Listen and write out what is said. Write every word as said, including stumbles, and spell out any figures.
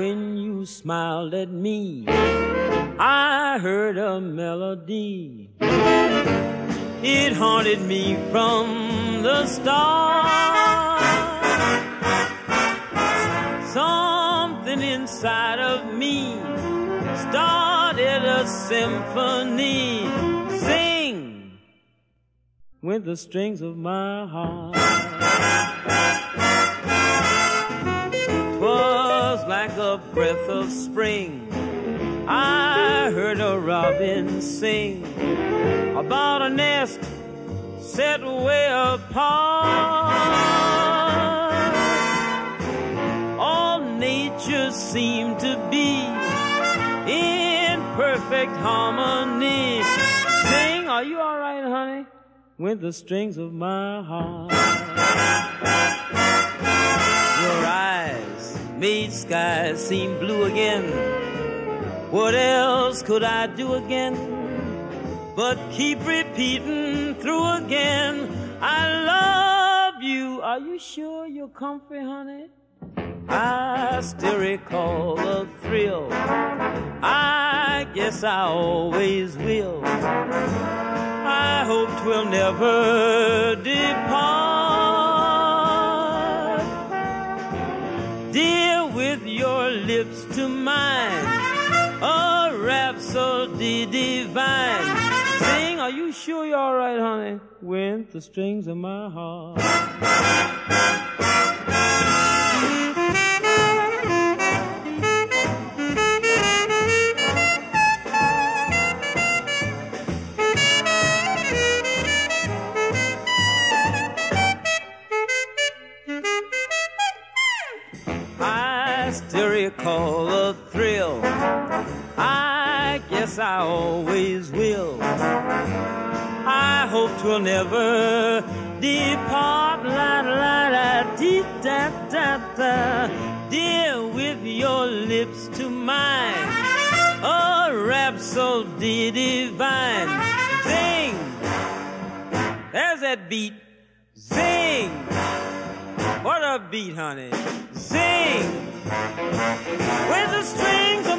when you smiled at me, I heard a melody. It haunted me from the start. Something inside of me started a symphony. Zing with the strings of my heart. 'Twas like a breath of spring. I heard a robin sing about a nest set way apart. All nature seemed to be in perfect harmony. Sing, are you all right, honey? With the strings of my heart. Your eyes made skies seem blue again. What else could I do again but keep repeating through again? I love you. Are you sure you're comfy, honey? I still recall the thrill. I guess I always will. I hope 'twill never depart. Dear, with your lips to mine, a rhapsody divine. Sing, are you sure you're all right, honey? With the strings of my heart. I still recall the thrill. I guess I always will. I hope 'twill never depart. La la la dee da da da. Dear, with your lips to mine, a rhapsody divine. Zing. There's that beat. Zing. What a beat, honey. Zing. With the strings